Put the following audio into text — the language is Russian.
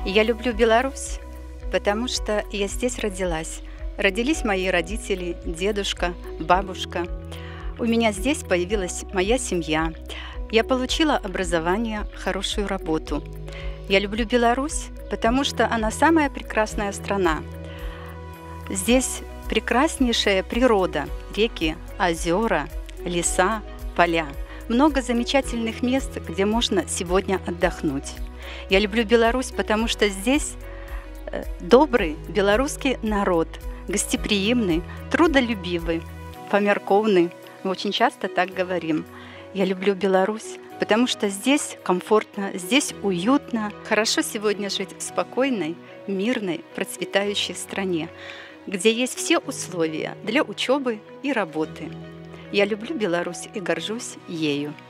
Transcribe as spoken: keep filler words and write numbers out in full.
Я люблю Беларусь, потому что я здесь родилась. Родились мои родители, дедушка, бабушка. У меня здесь появилась моя семья. Я получила образование, хорошую работу. Я люблю Беларусь, потому что она самая прекрасная страна. Здесь прекраснейшая природа, реки, озера, леса, поля. Много замечательных мест, где можно сегодня отдохнуть. Я люблю Беларусь, потому что здесь добрый белорусский народ, гостеприимный, трудолюбивый, помяркованный. Мы очень часто так говорим. Я люблю Беларусь, потому что здесь комфортно, здесь уютно. Хорошо сегодня жить в спокойной, мирной, процветающей стране, где есть все условия для учебы и работы. Я люблю Беларусь и горжусь ею.